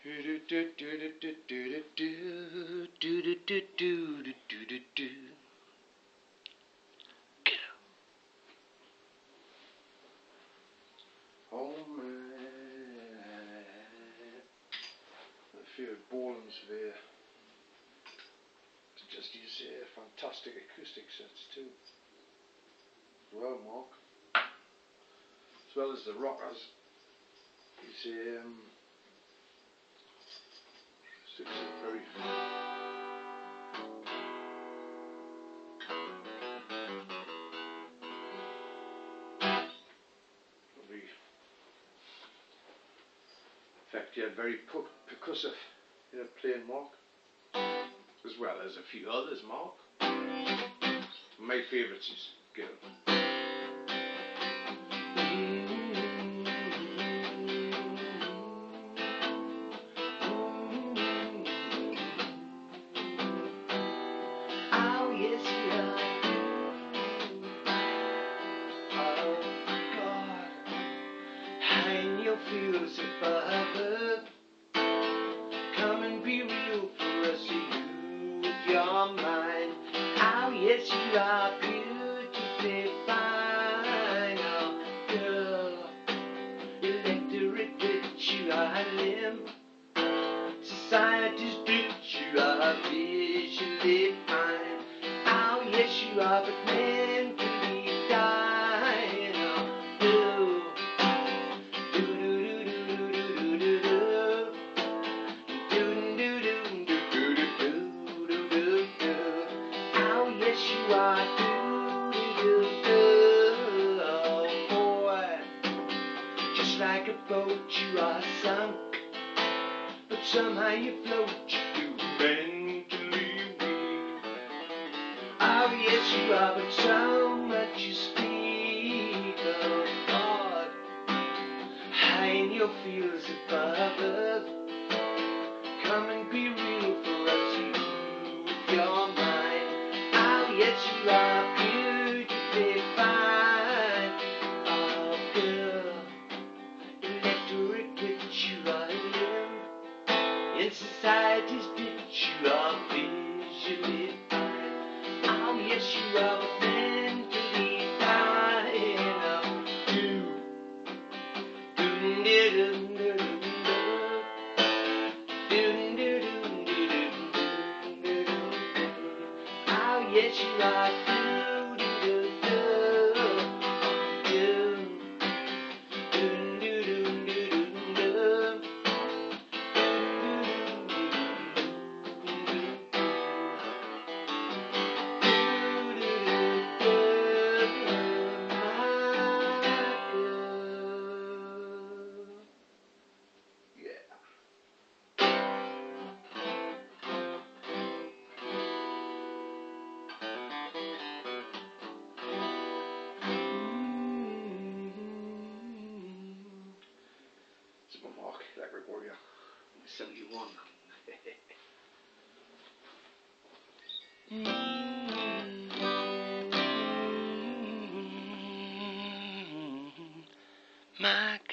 Oh man, a few Bolans there. To just use fantastic acoustic sets too. As well, Mark. As well as the rockers. He's sticks it very effect, yeah, very percussive, playing, Mark, as well as a few others, Mark. My favourites is Girl. Oh yes, yeah. Oh God, hang your feels if I ever come and be real for us, you with your mind. Oh yes, you are beautifully fine. Oh girl, electorate bitch, you are limb. Society's bitch, you are visually fine. Oh yes, you are, but mentally dying. Oh, oh yes, you are. Oh boy, just like a boat, you are sunk. But somehow you float, you mentally weak. Oh yes you are, but so much you speak. Oh God, high in your fields above earth. Come and be real for us, you with your mind. Oh yes you are beautifully fine. Oh girl, electric witch, you are limb. In society's ditch, you are visually fine. Oh yes you are, but mentally dying. Oh yes you are. It's my Mark, Electric Warrior, 71. My